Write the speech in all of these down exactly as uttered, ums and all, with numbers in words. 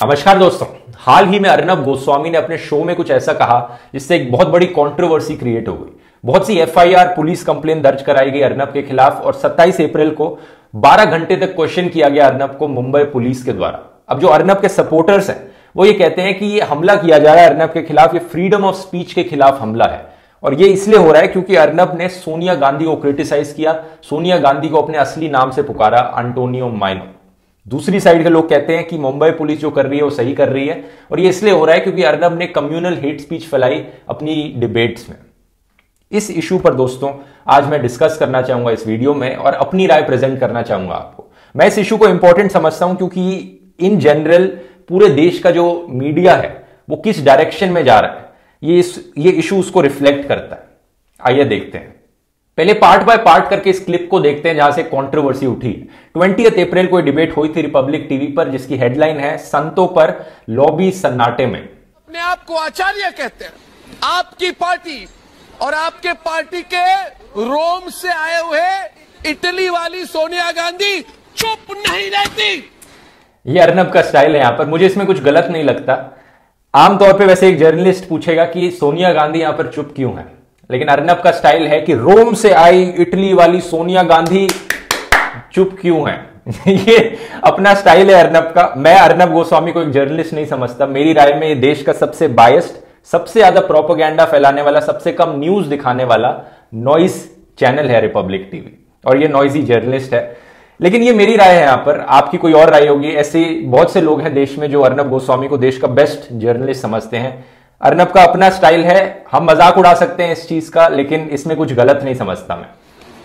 नमस्कार दोस्तों, हाल ही में अर्नब गोस्वामी ने अपने शो में कुछ ऐसा कहा जिससे एक बहुत बड़ी कंट्रोवर्सी क्रिएट हो गई। बहुत सी एफआईआर, पुलिस कंप्लेन दर्ज कराई गई अर्नब के खिलाफ और सत्ताईस अप्रैल को बारह घंटे तक क्वेश्चन किया गया अर्नब को मुंबई पुलिस के द्वारा। अब जो अर्नब के सपोर्टर्स हैं वो ये कहते हैं कि ये हमला किया जा रहा है अर्नब के खिलाफ, ये फ्रीडम ऑफ स्पीच के खिलाफ हमला है और ये इसलिए हो रहा है क्योंकि अर्नब ने सोनिया गांधी को क्रिटिसाइज किया, सोनिया गांधी को अपने असली नाम से पुकारा, एंटोनियो माइनो। दूसरी साइड के लोग कहते हैं कि मुंबई पुलिस जो कर रही है वो सही कर रही है और ये इसलिए हो रहा है क्योंकि अर्नब ने कम्युनल हेट स्पीच फैलाई अपनी डिबेट्स में। इस इशू पर दोस्तों आज मैं डिस्कस करना चाहूंगा इस वीडियो में और अपनी राय प्रेजेंट करना चाहूंगा आपको। मैं इस इशू को इंपॉर्टेंट समझता हूं क्योंकि इन जनरल पूरे देश का जो मीडिया है वो किस डायरेक्शन में जा रहा है, ये इस ये इशू उसको रिफ्लेक्ट करता है। आइए देखते हैं। पहले पार्ट बाय पार्ट करके इस क्लिप को देखते हैं जहां से कंट्रोवर्सी उठी। ट्वेंटियथ अप्रैल को डिबेट हुई थी रिपब्लिक टीवी पर जिसकी हेडलाइन है संतों पर लॉबी सन्नाटे में। अपने आप को आचार्य कहते हैं। आपकी पार्टी और आपके पार्टी के रोम से आए हुए इटली वाली सोनिया गांधी चुप नहीं रहती। ये अर्नब का स्टाइल है यहां पर, मुझे इसमें कुछ गलत नहीं लगता। आमतौर पे वैसे एक जर्नलिस्ट पूछेगा कि सोनिया गांधी यहां पर चुप क्यों है, लेकिन अर्नब का स्टाइल है कि रोम से आई इटली वाली सोनिया गांधी चुप क्यों है। ये अपना स्टाइल है अर्नब का। मैं अर्नब गोस्वामी को एक जर्नलिस्ट नहीं समझता। मेरी राय में ये देश का सबसे बायस्ड, सबसे ज्यादा प्रोपेगेंडा फैलाने वाला, सबसे कम न्यूज दिखाने वाला नॉइज चैनल है रिपब्लिक टीवी और ये नॉइजी जर्नलिस्ट है। लेकिन ये मेरी राय है, यहां पर आपकी कोई और राय होगी। ऐसे बहुत से लोग हैं देश में जो अर्नब गोस्वामी को देश का बेस्ट जर्नलिस्ट समझते हैं। अर्नब का अपना स्टाइल है, हम मजाक उड़ा सकते हैं इस चीज का, लेकिन इसमें कुछ गलत नहीं समझता मैं।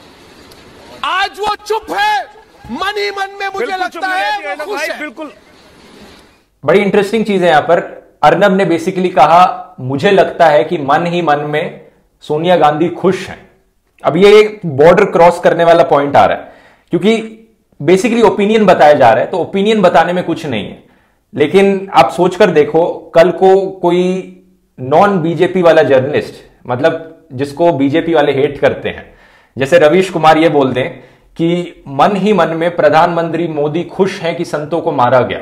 आज वो चुप है, मन ही मन में मुझे लगता है वो खुश है। बिल्कुल बड़ी इंटरेस्टिंग चीज है यहां पर। अर्नब ने बेसिकली कहा मुझे लगता है कि मन ही मन में सोनिया गांधी खुश हैं। अब ये बॉर्डर क्रॉस करने वाला पॉइंट आ रहा है क्योंकि बेसिकली ओपिनियन बताया जा रहा है, तो ओपिनियन बताने में कुछ नहीं है। लेकिन आप सोचकर देखो, कल को कोई नॉन बीजेपी वाला जर्नलिस्ट, मतलब जिसको बीजेपी वाले हेट करते हैं, जैसे रवीश कुमार ये बोल दें कि मन ही मन में प्रधानमंत्री मोदी खुश हैं कि संतों को मारा गया,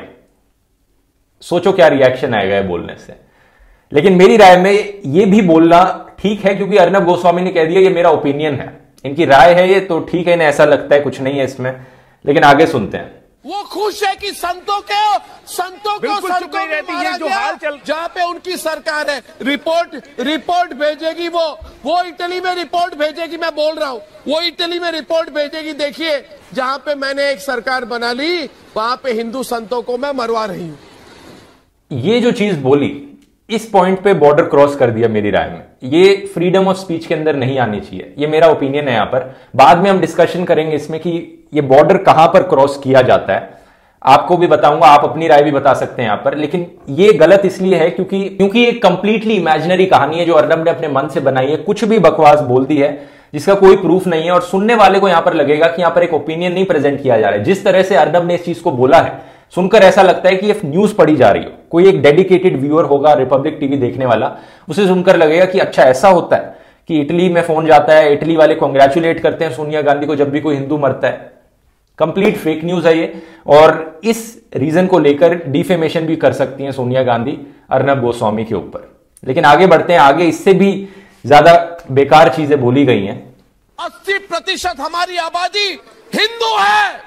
सोचो क्या रिएक्शन आएगा ये बोलने से। लेकिन मेरी राय में ये भी बोलना ठीक है क्योंकि अर्नब गोस्वामी ने कह दिया ये मेरा ओपिनियन है, इनकी राय है ये, तो ठीक है, इन्हें ऐसा लगता है, कुछ नहीं है इसमें। लेकिन आगे सुनते हैं। वो खुश है कि संतों के संतों को संतों में मारा जो हाल चल जहां पे उनकी सरकार है। रिपोर्ट रिपोर्ट भेजेगी वो वो इटली में रिपोर्ट भेजेगी। मैं बोल रहा हूं वो इटली में रिपोर्ट भेजेगी। देखिए जहां पे मैंने एक सरकार बना ली वहां पे हिंदू संतों को मैं मरवा रही हूं। ये जो चीज बोली, इस पॉइंट पे बॉर्डर क्रॉस कर दिया मेरी राय में। ये फ्रीडम ऑफ स्पीच के अंदर नहीं आनी चाहिए, ये मेरा ओपिनियन है। यहां पर बाद में हम डिस्कशन करेंगे इसमें कि ये बॉर्डर कहां पर क्रॉस किया जाता है, आपको भी बताऊंगा, आप अपनी राय भी बता सकते हैं यहां पर। लेकिन ये गलत इसलिए है क्योंकि क्योंकि ये कंप्लीटली इमेजिनरी कहानी है जो अर्नब ने अपने मन से बनाई है, कुछ भी बकवास बोल दी है जिसका कोई प्रूफ नहीं है और सुनने वाले को यहां पर लगेगा कि यहां पर एक ओपिनियन नहीं प्रेजेंट किया जा रहा है। जिस तरह से अर्नब ने इस चीज को बोला है सुनकर ऐसा लगता है कि ये न्यूज पढ़ी जा रही हो। कोई एक डेडिकेटेड व्यूअर होगा रिपब्लिक टीवी देखने वाला, उसे सुनकर लगेगा कि अच्छा ऐसा होता है कि इटली में फोन जाता है, इटली वाले कांग्रेचुलेट करते हैं सोनिया गांधी को जब भी कोई हिंदू मरता है। कंप्लीट फेक न्यूज है ये और इस रीजन को लेकर डिफेमेशन भी कर सकती हैं सोनिया गांधी अर्नब गोस्वामी के ऊपर। लेकिन आगे बढ़ते हैं, आगे इससे भी ज्यादा बेकार चीजें बोली गई हैं। अस्सी प्रतिशत हमारी आबादी हिंदू है।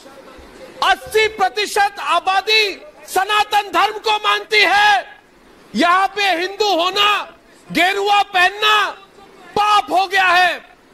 अस्सी प्रतिशत आबादी सनातन धर्म को मानती है। यहां पे हिंदू होना, गेरुआ पहनना पाप हो गया है।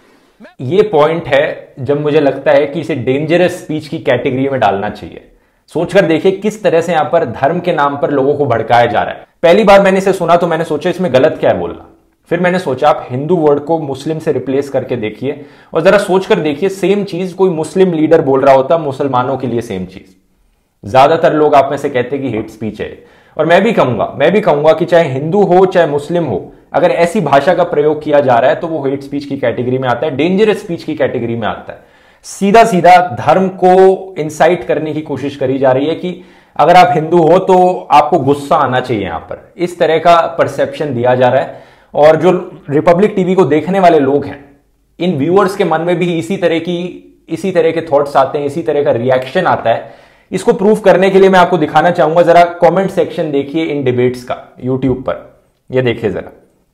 ये पॉइंट है जब मुझे लगता है कि इसे डेंजरस स्पीच की कैटेगरी में डालना चाहिए। सोचकर देखिए किस तरह से यहां पर धर्म के नाम पर लोगों को भड़काया जा रहा है। पहली बार मैंने इसे सुना तो मैंने सोचा इसमें गलत क्या है बोलना। फिर मैंने सोचा आप हिंदू वर्ड को मुस्लिम से रिप्लेस करके देखिए और जरा सोचकर देखिए सेम चीज कोई मुस्लिम लीडर बोल रहा होता मुसलमानों के लिए सेम चीज। ज्यादातर लोग आप में से कहते हैं कि हेट स्पीच है और मैं भी कहूंगा मैं भी कहूंगा कि चाहे हिंदू हो चाहे मुस्लिम हो, अगर ऐसी भाषा का प्रयोग किया जा रहा है तो वो हेट स्पीच की कैटेगरी में आता है, डेंजरस स्पीच की कैटेगरी में आता है। सीधा सीधा धर्म को इंसाइट करने की कोशिश करी जा रही है कि अगर आप हिंदू हो तो आपको गुस्सा आना चाहिए। यहां पर इस तरह का परसेप्शन दिया जा रहा है और जो रिपब्लिक टीवी को देखने वाले लोग हैं, इन व्यूअर्स के मन में भी इसी तरह की इसी तरह के थॉट्स आते हैं, इसी तरह का रिएक्शन आता है इसको प्रूव करने के लिए मैं आपको दिखाना चाहूंगा, जरा कमेंट सेक्शन देखिए इन डिबेट्स का यूट्यूब पर। ये देखिए जरा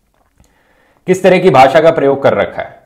किस तरह की भाषा का प्रयोग कर रखा है।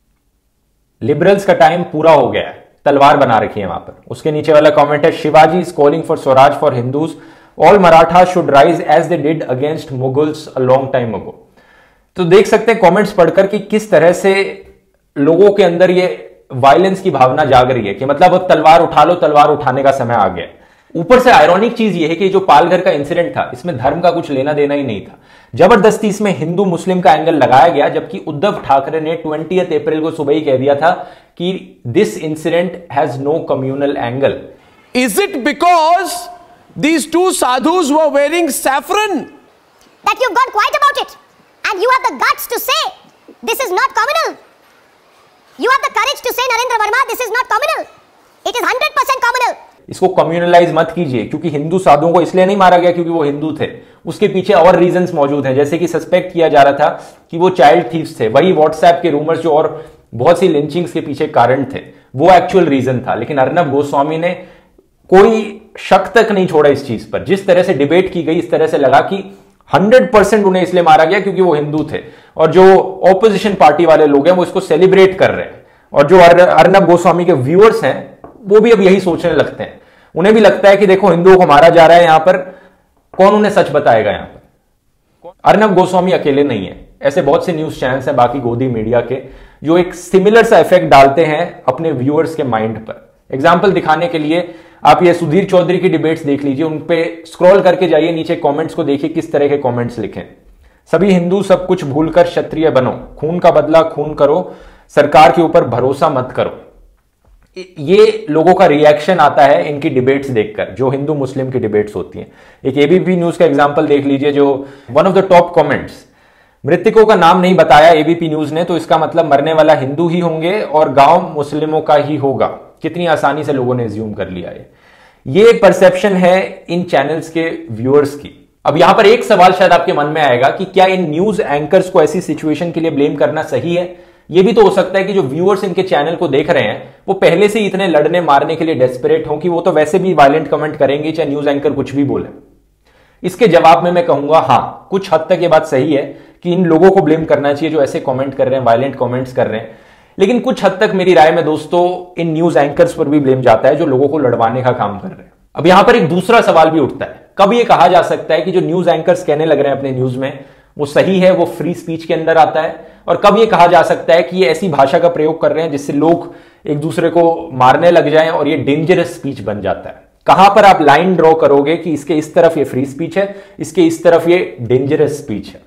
लिबरल्स का टाइम पूरा हो गया है, तलवार बना रखी है वहां पर। उसके नीचे वाला कमेंट है, Shivaji is calling for swaraj for Hindus, all Maratha should rise as they did against Mughals a long time ago. तो देख सकते हैं कमेंट्स पढ़कर कि किस तरह से लोगों के अंदर ये वायलेंस की भावना जाग रही है कि मतलब अब तलवार उठा लो, तलवार उठाने का समय आ गया। ऊपर से आयरॉनिक चीज ये है कि जो पालघर का इंसिडेंट था, इसमें धर्म का कुछ लेना देना ही नहीं था। जबरदस्ती इसमें हिंदू मुस्लिम का एंगल लगाया गया, जबकि उद्धव ठाकरे ने ट्वेंटियथ अप्रैल को सुबह ही कह दिया था कि this incident has no communal angle. Is it because these two sadhus were wearing saffron that you got quiet about it and you have the guts to say this is not communal? You have the courage to say, Narendra Verma, this is not communal. It is one hundred percent communal. इसको communalise मत कीजिए, क्योंकि हिंदू साधुओं को इसलिए नहीं मारा गया क्योंकि वो हिंदू थे। उसके पीछे और रीजंस मौजूद हैं, जैसे कि सस्पेक्ट किया जा रहा था कि वो चाइल्ड थीव्स थे। वही व्हाट्सएप के रूमर्स जो और बहुत सी लिंचिंग्स के पीछे कारण थे, वो एक्चुअल रीजन था। लेकिन अर्नब गोस्वामी ने कोई शक तक नहीं छोड़ा इस चीज पर। जिस तरह से डिबेट की गई, इस तरह से लगा कि हंड्रेड परसेंट उन्हें इसलिए मारा गया क्योंकि वो हिंदू थे, और जो ऑपोजिशन पार्टी वाले लोग हैं वो इसको सेलिब्रेट कर रहे हैं। और जो अर्नब गोस्वामी के व्यूअर्स हैं वो भी अब यही सोचने लगते हैं। उन्हें भी लगता है कि देखो हिंदुओं को मारा जा रहा है यहां पर, कौन उन्हें सच बताएगा यहां पर। अर्नब गोस्वामी अकेले नहीं है, ऐसे बहुत से न्यूज चैनल्स हैं बाकी गोदी मीडिया के जो एक सिमिलर सा इफेक्ट डालते हैं अपने व्यूअर्स के माइंड पर। एग्जाम्पल दिखाने के लिए आप ये सुधीर चौधरी की डिबेट्स देख लीजिए, उन पे स्क्रॉल करके जाइए, नीचे कमेंट्स को देखिए किस तरह के कमेंट्स लिखे। सभी हिंदू सब कुछ भूलकर क्षत्रिय बनो, खून का बदला खून करो, सरकार के ऊपर भरोसा मत करो। ये लोगों का रिएक्शन आता है इनकी डिबेट्स देखकर, जो हिंदू मुस्लिम की डिबेट्स होती हैं। एक एबीपी न्यूज का एग्जांपल देख लीजिए, जो one of the top comments, मृतकों का नाम नहीं बताया एबीपी न्यूज ने, तो इसका मतलब मरने वाला हिंदू ही होंगे और गांव मुस्लिमों का ही होगा। कितनी आसानी से लोगों ने एज्यूम कर लिया है। ये परसेप्शन है इन चैनल्स के व्यूअर्स की। अब यहां पर एक सवाल शायद आपके मन में आएगा कि क्या इन न्यूज एंकर्स को ऐसी सिचुएशन के लिए ब्लेम करना सही है? यह भी तो हो सकता है कि जो व्यूअर्स इनके चैनल को देख रहे हैं वो पहले से इतने लड़ने मारने के लिए डेस्परेट हों कि वो तो वैसे भी वायलेंट कमेंट करेंगे चाहे न्यूज एंकर कुछ भी बोले। इसके जवाब में मैं कहूंगा हां, कुछ हद तक ये बात सही है कि इन लोगों को ब्लेम करना चाहिए जो ऐसे कमेंट कर रहे हैं, वायलेंट कमेंट्स कर रहे हैं। लेकिन कुछ हद तक मेरी राय में दोस्तों इन न्यूज एंकर्स पर भी ब्लेम जाता है जो लोगों को लड़वाने का काम कर रहे हैं। अब यहां पर एक दूसरा सवाल भी उठता है, कब ये कहा जा सकता है कि जो न्यूज एंकर्स कहने लग रहे हैं अपने न्यूज में वो सही है, वो फ्री स्पीच के अंदर आता है, और कब ये कहा जा सकता है कि ये ऐसी भाषा का प्रयोग कर रहे हैं जिससे लोग एक दूसरे को मारने लग जाएं और ये डेंजरस स्पीच बन जाता है। कहां पर आप लाइन ड्रॉ करोगे कि इसके इस तरफ ये फ्री स्पीच है, इसके इस तरफ ये डेंजरस स्पीच है?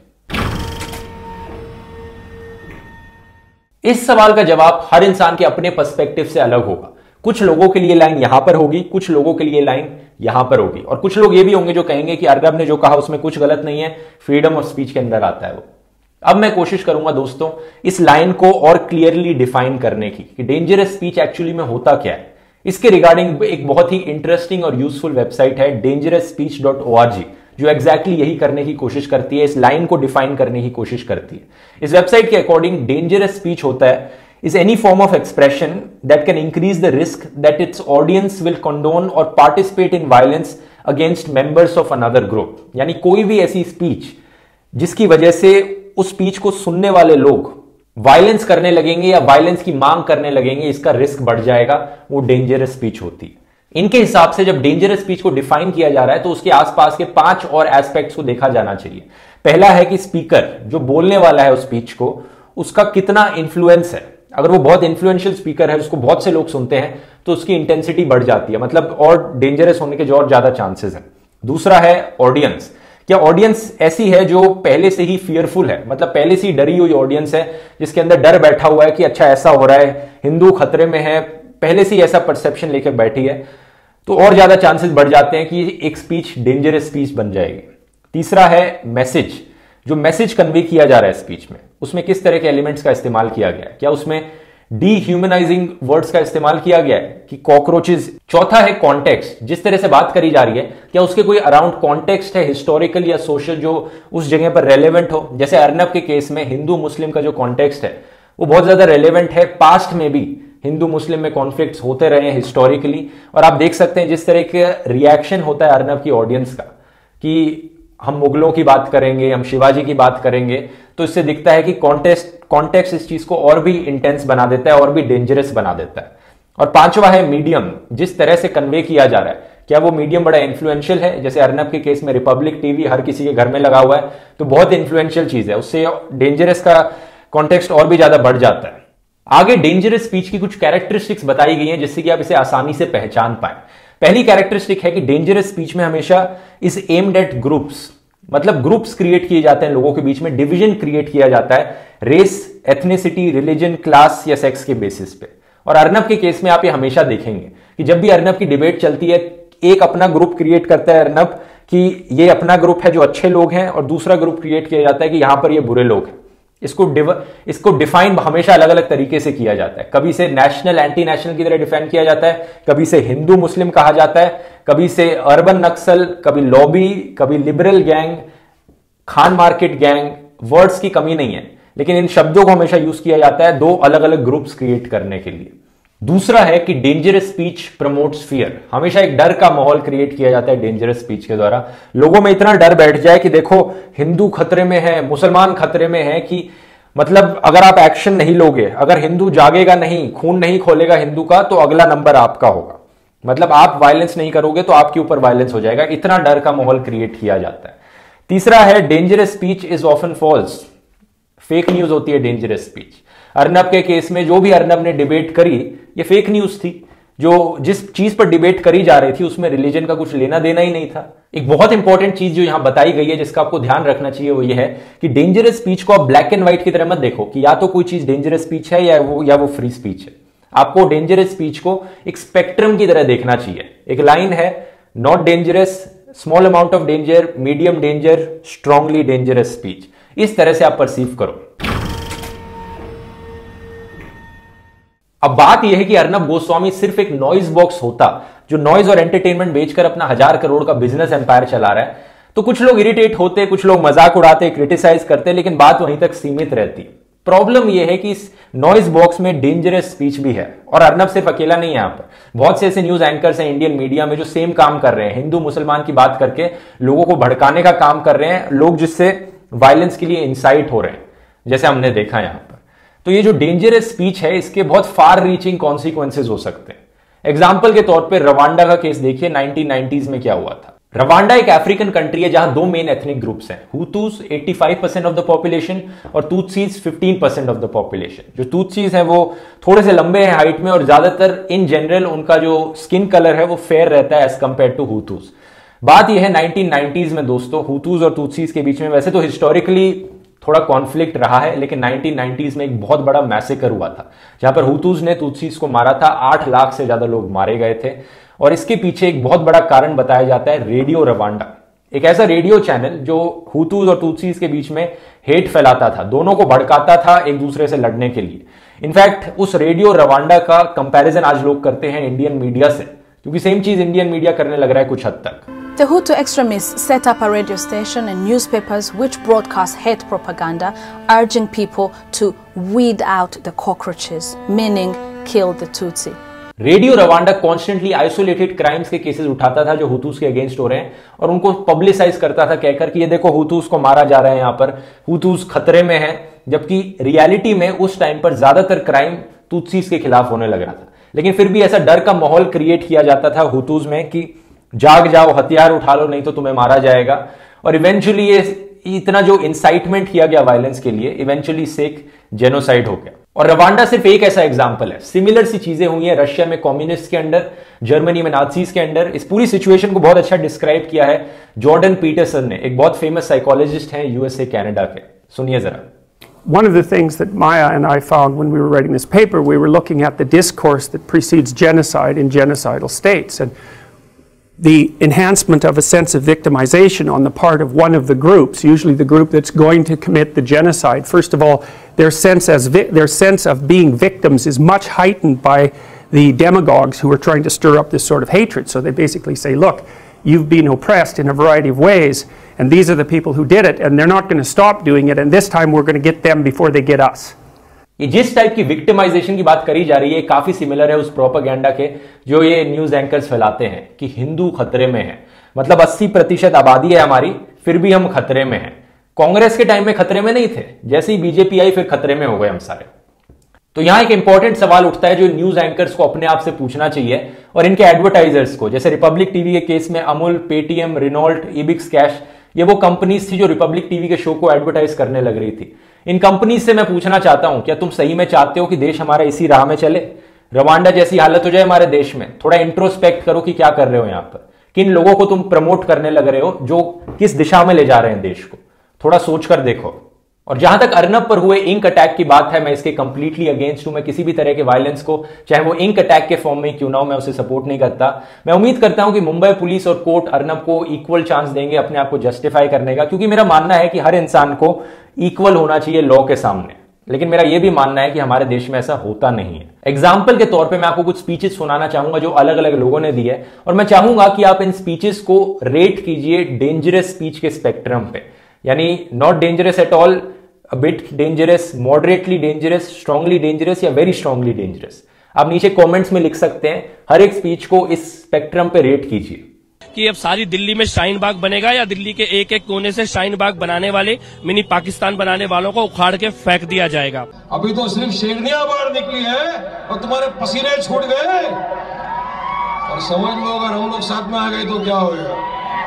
इस सवाल का जवाब हर इंसान के अपने पर्सपेक्टिव से अलग होगा। कुछ लोगों के लिए लाइन यहां पर होगी, कुछ लोगों के लिए लाइन यहां पर होगी, और कुछ लोग ये भी होंगे जो कहेंगे कि अर्नब ने जो कहा उसमें कुछ गलत नहीं है, फ्रीडम ऑफ स्पीच के अंदर आता है वो। अब मैं कोशिश करूंगा दोस्तों इस लाइन को और क्लियरली डिफाइन करने की कि डेंजरस स्पीच एक्चुअली में होता क्या है। इसके रिगार्डिंग एक बहुत ही इंटरेस्टिंग और यूजफुल वेबसाइट है dangerous speech dot O R G, जो एग्जैक्टली यही करने की कोशिश करती है, इस लाइन को डिफाइन करने की कोशिश करती है। इस वेबसाइट के अकॉर्डिंग डेंजरस स्पीच होता है is any form of expression that can increase the risk that its audience will condone or participate in violence against members of another group। यानी कोई भी ऐसी स्पीच जिसकी वजह से उस स्पीच को सुनने वाले लोग वायलेंस करने लगेंगे या वायलेंस की मांग करने लगेंगे, इसका रिस्क बढ़ जाएगा, वो डेंजरस स्पीच होती है। इनके हिसाब से जब डेंजरस स्पीच को डिफाइन किया जा रहा है तो उसके आसपास के पांच और एस्पेक्ट्स को देखा जाना चाहिए। पहला है कि स्पीकर जो बोलने वाला है उस स्पीच को, उसका कितना इन्फ्लुएंस है। अगर वो बहुत इन्फ्लुएंशियल स्पीकर है, उसको बहुत से लोग सुनते हैं, तो उसकी इंटेंसिटी बढ़ जाती है, मतलब और डेंजरस होने के जो और ज्यादा चांसेस हैं। दूसरा है ऑडियंस। क्या ऑडियंस ऐसी है जो पहले से ही फियरफुल है, मतलब पहले से ही डरी हुई ऑडियंस है, जिसके अंदर डर बैठा हुआ है कि अच्छा ऐसा हो रहा है, हिंदू खतरे में है, पहले से ही ऐसा परसेप्शन लेकर बैठी है, तो और ज्यादा चांसेस बढ़ जाते हैं कि एक स्पीच डेंजरस स्पीच बन जाएगी। तीसरा है मैसेज। जो मैसेज कन्वे किया जा रहा है स्पीच में, उसमें किस तरह के एलिमेंट्स का इस्तेमाल किया गया है, क्या उसमें डीह्यूमनाइजिंग वर्ड्स का इस्तेमाल किया गया है कि कॉकरोचेस। चौथा है कॉन्टेक्स्ट। जिस तरह से बात करी जा रही है, क्या उसके कोई अराउंड कॉन्टेक्स्ट है, हिस्टोरिकल या सोशल, जो उस जगह पर रेलेवेंट हो। जैसे अर्नब के केस में हिंदू मुस्लिम का जो कॉन्टेक्स्ट है वो बहुत ज्यादा रेलेवेंट है, पास्ट में भी हिंदू मुस्लिम में कॉन्फ्लिक्ट्स होते रहे हैं हिस्टोरिकली, और आप देख सकते हैं जिस तरह के रिएक्शन होता है अर्नब की ऑडियंस का, कि हम मुगलों की बात करेंगे, हम शिवाजी की बात करेंगे, तो इससे दिखता है कि कॉन्टेक्स्ट कॉन्टेक्स्ट इस चीज को और भी इंटेंस बना देता है और भी डेंजरस बना देता है। और पांचवा है मीडियम, जिस तरह से कन्वे किया जा रहा है, क्या वो मीडियम बड़ा इन्फ्लुएंशियल है? जैसे अर्नब के केस में रिपब्लिक टीवी हर किसी के घर में लगा हुआ है, तो बहुत इन्फ्लुएंशियल चीज है, उससे डेंजरस का कॉन्टेक्स्ट और भी ज्यादा बढ़ जाता है। आगे डेंजरस स्पीच की कुछ कैरेक्टरिस्टिक्स बताई गई हैं जिससे कि आप इसे आसानी से पहचान पाए। पहली कैरेक्टरिस्टिक है कि डेंजरस स्पीच में हमेशा इस एम्ड एट ग्रुप्स, मतलब ग्रुप्स क्रिएट किए जाते हैं, लोगों के बीच में डिवीजन क्रिएट किया जाता है रेस, एथनिसिटी, रिलीजन, क्लास या सेक्स के बेसिस पे। और अर्नब के केस में आप ये हमेशा देखेंगे कि जब भी अर्नब की डिबेट चलती है, एक अपना ग्रुप क्रिएट करता है अर्नब कि ये अपना ग्रुप है जो अच्छे लोग हैं, और दूसरा ग्रुप क्रिएट किया जाता है कि यहां पर ये बुरे लोग हैं। इसको डिव, इसको डिफाइन हमेशा अलग अलग तरीके से किया जाता है। कभी से नेशनल एंटी नेशनल की तरह डिफाइन किया जाता है, कभी से हिंदू मुस्लिम कहा जाता है, कभी से अर्बन नक्सल, कभी लॉबी, कभी liberal gang, Khan Market gang. Words की कमी नहीं है, लेकिन इन शब्दों को हमेशा यूज किया जाता है दो अलग अलग ग्रुप्स क्रिएट करने के लिए। दूसरा है कि डेंजरस स्पीच प्रमोट्स फियर, हमेशा एक डर का माहौल क्रिएट किया जाता है डेंजरस स्पीच के द्वारा। लोगों में इतना डर बैठ जाए कि देखो हिंदू खतरे में है, मुसलमान खतरे में है, कि मतलब अगर आप एक्शन नहीं लोगे, अगर हिंदू जागेगा नहीं, खून नहीं खोलेगा हिंदू का, तो अगला नंबर आपका होगा। मतलब आप वायलेंस नहीं करोगे तो आपके ऊपर वायलेंस हो जाएगा, इतना डर का माहौल क्रिएट किया जाता है। तीसरा है dangerous speech is often false, fake news होती है डेंजरस स्पीच। अर्नब के केस में जो भी अर्नब ने डिबेट करी, ये फेक न्यूज थी। जो जिस चीज पर डिबेट करी जा रही थी उसमें रिलीजन का कुछ लेना देना ही नहीं था। एक बहुत इंपॉर्टेंट चीज जो यहां बताई गई है जिसका आपको ध्यान रखना चाहिए वो ये है कि डेंजरस स्पीच को आप ब्लैक एंड व्हाइट की तरह मत देखो कि या तो कोई चीज डेंजरस स्पीच है या वो या वो फ्री स्पीच है। आपको डेंजरस स्पीच को एक स्पेक्ट्रम की तरह देखना चाहिए। एक लाइन है, not dangerous, small amount of danger, medium danger, strongly dangerous speech. इस तरह से आप परसीव करो। अब बात यह है कि अर्नब गोस्वामी सिर्फ एक नॉइज बॉक्स होता जो नॉइज और एंटरटेनमेंट बेचकर अपना हजार करोड़ का बिजनेस एम्पायर चला रहा है, तो कुछ लोग इरिटेट होते, कुछ लोग मजाक उड़ाते, क्रिटिसाइज करते, लेकिन बात वहीं तक सीमित रहती। प्रॉब्लम यह है कि इस नॉइज बॉक्स में डेंजरस स्पीच भी है, और अर्नब सिर्फ अकेला नहीं है। यहां पर बहुत से ऐसे न्यूज एंकर्स हैं इंडियन मीडिया में जो सेम काम कर रहे हैं, हिंदू मुसलमान की बात करके लोगों को भड़काने का काम कर रहे हैं, लोग जिससे वायलेंस के लिए इंसाइट हो रहे हैं, जैसे हमने देखा यहां पर। तो ये जो डेंजरस स्पीच है इसके बहुत फार रीचिंग कॉन्सिक्वेंसेज हो सकते हैं। एग्जाम्पल के तौर पर रवांडा का केस देखिए, नाइनटीन नाइंटीज़ में क्या हुआ था। रवांडा एक अफ्रीकन कंट्री है जहां दो मेन एथनिक ग्रुप्स हैं, हुतूस पचासी परसेंट ऑफ द पॉपुलेशन और तुत्सीज पंद्रह परसेंट ऑफ द पॉपुलेशन। जो तुत्सीज हैं वो थोड़े से लंबे हैं हाइट में, और ज्यादातर इन जनरल उनका जो स्किन कलर है वो फेयर रहता है एज कंपेयर टू हुतूस। बात यह है नाइनटीन नाइंटीज़ में दोस्तों हुतूस और तुत्सीज के बीच में वैसे तो हिस्टोरिकली थोड़ा कॉन्फ्लिक्ट रहा है, लेकिन नाइनटीन नाइंटीज़ में एक बहुत बड़ा मैसेकर हुआ था जहां पर हुतूस ने तुत्सीज को मारा था। आठ लाख से ज्यादा लोग मारे गए थे, और इसके पीछे एक बहुत बड़ा कारण बताया जाता है रेडियो रवांडा, एक ऐसा रेडियो चैनल जो हुतूस और तुत्सीज के बीच में हेट फैलाता था, दोनों को भड़काता था एक दूसरे से लड़ने के लिए। इनफैक्ट उस रेडियो रवांडा का कंपैरिजन आज लोग करते हैं इंडियन मीडिया से, क्योंकि सेम चीज इंडियन मीडिया करने लग रहा है कुछ हद तक। The Hutu extremists set up a radio station and newspapers which broadcast hate propaganda, urging people to weed out the cockroaches, meaning kill the Tutsi. Radio Rwanda constantly isolated crimes के cases उठाता था जो हुतूस के against हो रहे हैं, और उनको पब्लिसाइज करता था कहकर कि ये देखो हुतूस को मारा जा रहा है, यहां पर हुतूस खतरे में है, जबकि रियलिटी में उस टाइम पर ज्यादातर क्राइम तुत्सीज के खिलाफ होने लग रहा था। लेकिन फिर भी ऐसा डर का माहौल क्रिएट किया जाता था हुतूस में कि जाग जाओ, हथियार उठा लो, नहीं तो तुम्हें मारा जाएगा। और इवेंचुअली ये इतना जो इंसाइटमेंट किया गया वायलेंस के लिए, इवेंचुअली से एक जेनोसाइड हो गया। और रवांडा सिर्फ एक ऐसा एग्जांपल है, सिमिलर सी चीजें हुई हैं रशिया में कम्युनिस्ट के अंडर, जर्मनी में नाजीज के अंडर। इस पूरी सिचुएशन को बहुत अच्छा डिस्क्राइब किया है जॉर्डन पीटरसन ने, एक बहुत फेमस साइकोलॉजिस्ट हैं यूएसए कनाडा के। सुनिए जरा। One of the things that Maya and I found when we were writing this paper, we were looking at the discourse that precedes genocide in genocidal states, and the enhancement of a sense of victimization on the part of one of the groups, usually the group that's going to commit the genocide. First of all, their sense as their sense of being victims is much heightened by the demagogues who are trying to stir up this sort of hatred. So they basically say, look, you've been oppressed in a variety of ways, and these are the people who did it, and they're not going to stop doing it, and this time we're going to get them before they get us. ये जिस type की victimisation की बात करी जा रही है काफी सिमिलर है उस प्रोपेगेंडा के जो ये न्यूज एंकर्स फैलाते हैं कि हिंदू खतरे में है। मतलब अस्सी प्रतिशत आबादी है हमारी, फिर भी हम खतरे में हैं। कांग्रेस के टाइम में खतरे में नहीं थे, जैसे ही बीजेपी आई फिर खतरे में हो गए हम सारे। तो यहां एक इंपॉर्टेंट सवाल उठता है जो न्यूज एंकर्स को अपने आप से पूछना चाहिए और इनके एडवर्टाइजर्स को। जैसे रिपब्लिक टीवी के केस में Amul, Paytm, Renault, Ebix Cash, ये वो कंपनीज थी जो रिपब्लिक टीवी के शो को एडवर्टाइज करने लग रही थी। इन कंपनीज से मैं पूछना चाहता हूं, क्या तुम सही में चाहते हो कि देश हमारा इसी राह में चले, रवांडा जैसी हालत हो जाए हमारे देश में? थोड़ा इंट्रोस्पेक्ट करो कि क्या कर रहे हो यहां पर, किन लोगों को तुम प्रमोट करने लग रहे हो, जो किस दिशा में ले जा रहे हैं देश को। थोड़ा सोचकर देखो। और जहां तक अर्नब पर हुए इंक अटैक की बात है, मैं इसके कंप्लीटली अगेंस्ट हूं। मैं किसी भी तरह के वायलेंस को, चाहे वो इंक अटैक के फॉर्म में क्यों ना हो, मैं उसे सपोर्ट नहीं करता। मैं उम्मीद करता हूं कि मुंबई पुलिस और कोर्ट अर्नब को इक्वल चांस देंगे अपने आप को जस्टिफाई करने का, क्योंकि मेरा मानना है कि हर इंसान को इक्वल होना चाहिए लॉ के सामने। लेकिन मेरा यह भी मानना है कि हमारे देश में ऐसा होता नहीं है। एग्जाम्पल के तौर पे मैं आपको कुछ स्पीचेस सुनाना चाहूंगा जो अलग अलग लोगों ने दी है, और मैं चाहूंगा कि आप इन स्पीचेस को रेट कीजिए डेंजरस स्पीच के स्पेक्ट्रम पे, यानी not dangerous at all, a bit dangerous, moderately dangerous, strongly dangerous या very strongly dangerous। आप नीचे कमेंट्स में लिख सकते हैं। हर एक स्पीच को इस स्पेक्ट्रम पे रेट कीजिए कि अब सारी दिल्ली में शाहीन बाग बनेगा या दिल्ली के एक एक कोने से शाहीन बाग बनाने वाले, मिनी पाकिस्तान बनाने वालों को उखाड़ के फेंक दिया जाएगा। अभी तो सिर्फ शेरनियां बाहर निकली है और तुम्हारे पसीने छूट गए, और समझ लो अगर हम लोग साथ में आ गए तो क्या होगा।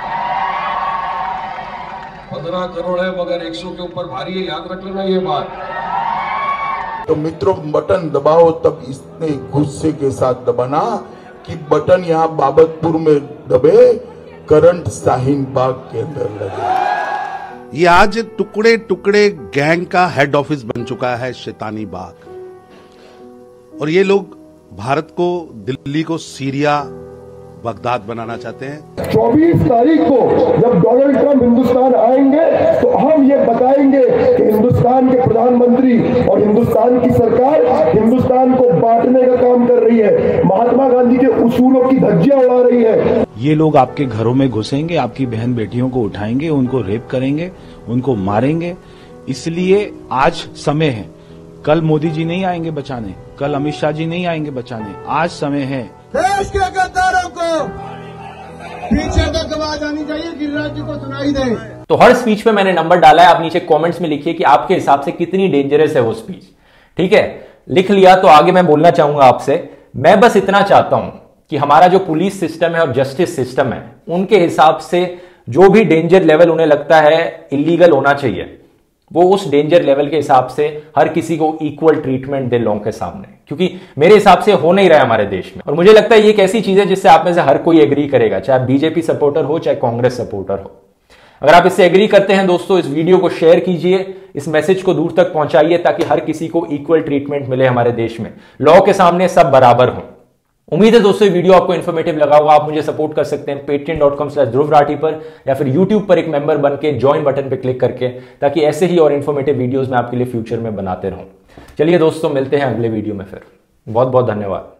पंद्रह करोड़ है मगर एक सौ के ऊपर भारी है, याद रख लेना ये बात। तो मित्रों, बटन दबाओ तब इतने गुस्से के साथ दबाना कि बटन यहाँ बाबतपुर में दबे, करंट शाहीन बाग के अंदर लगे। ये आज टुकड़े टुकड़े गैंग का हेड ऑफिस बन चुका है शैतानी बाग, और ये लोग भारत को, दिल्ली को सीरिया, बगदाद बनाना चाहते हैं। चौबीस तारीख को जब डोनाल्ड ट्रंप हिंदुस्तान आएंगे तो हम ये बताएंगे कि हिंदुस्तान के प्रधानमंत्री और हिंदुस्तान की सरकार हिंदुस्तान को बांटने का काम कर रही है, महात्मा गांधी के उसूलों की धज्जियां उड़ा रही है। ये लोग आपके घरों में घुसेंगे, आपकी बहन बेटियों को उठाएंगे, उनको रेप करेंगे, उनको मारेंगे। इसलिए आज समय है। कल मोदी जी नहीं आएंगे बचाने, कल अमित शाह जी नहीं आएंगे बचाने, आज समय है। देश के गद्दारों को पीछे तक आवाज आनी चाहिए, गिरिराज जी को सुनाई दे। तो हर स्पीच पे मैंने नंबर डाला है, आप नीचे कमेंट्स में लिखिए कि आपके हिसाब से कितनी डेंजरस है वो स्पीच। ठीक है, लिख लिया तो आगे मैं बोलना चाहूंगा आपसे। मैं बस इतना चाहता हूं कि हमारा जो पुलिस सिस्टम है और जस्टिस सिस्टम है, उनके हिसाब से जो भी डेंजर लेवल उन्हें लगता है इलीगल होना चाहिए, वो उस डेंजर लेवल के हिसाब से हर किसी को इक्वल ट्रीटमेंट दे लॉ के सामने, क्योंकि मेरे हिसाब से हो नहीं रहा है हमारे देश में। और मुझे लगता है ये एक ऐसी चीज है जिससे आप में से हर कोई एग्री करेगा, चाहे आप बीजेपी सपोर्टर हो चाहे कांग्रेस सपोर्टर हो। अगर आप इससे एग्री करते हैं दोस्तों, इस वीडियो को शेयर कीजिए, इस मैसेज को दूर तक पहुंचाइए ताकि हर किसी को इक्वल ट्रीटमेंट मिले हमारे देश में, लॉ के सामने सब बराबर हों। उम्मीद है दोस्तों ये वीडियो आपको इन्फॉर्मेटिव लगा होगा। आप मुझे सपोर्ट कर सकते हैं Paytm dot com slash Dhruv Rathee पर, या फिर यूट्यूब पर एक मेंबर बन के ज्वाइन बटन पर क्लिक करके, ताकि ऐसे ही और इन्फॉर्मेटिव वीडियोस मैं आपके लिए फ्यूचर में बनाते रहूं। चलिए दोस्तों, मिलते हैं अगले वीडियो में फिर। बहुत बहुत धन्यवाद।